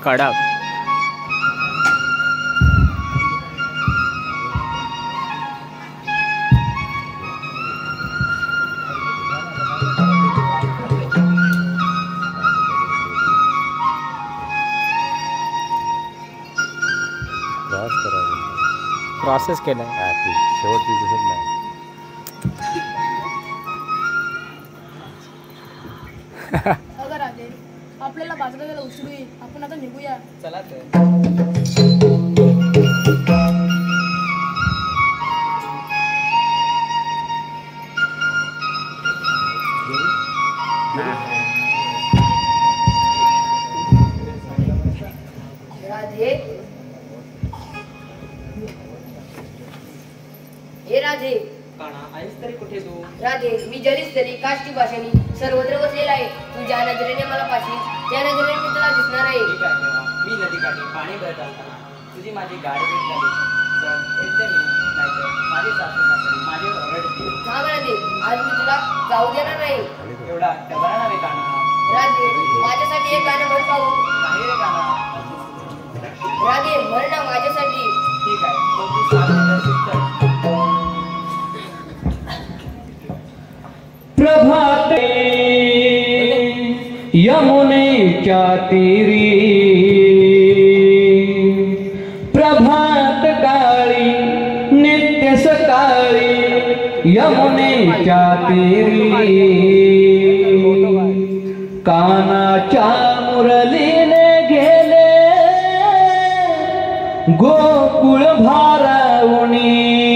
कडक प्रोसेस केलाय शेवटची दिसत नाही. अगं राजे, आपल्याला बाजारात जायला उशीर होईल. आपण आता निघूया. चला तर. राधे, हे राधे, काना आहेस तरी कुठे तू? राधे, मी जरीच तरी काष्टी भाषानी सर्वत्र बसलेला आहे. तू ज्या नजरेने मला पाहशील त्या नजरेने मी तुला दिसणार आहे. ठीक आहे तेव्हा. मी नदीकाठी पाणी भरत असताना तुझी माझी गाडी भेट झाली. चल येते मी, नाहीतर माझी सासू सासरी माझ्यावर ओरडतील. थांब राधे, आज मी तुला जाऊ देणार नाही. एवढा टबरा नव्हे काना. राधे, माझ्यासाठी एक गाणं म्हण पाहू. नाही रे काना. राधे, म्हण ना माझ्यासाठी. ठीक आहे, पण तू सांगितलं तर. प्रभाते यमुनेच्या तीरी, प्रभात काळी नित्य सकाळी यमुनेच्या तीरी, कानाच्या मुरलीने गेले गोकुळ भारावणी.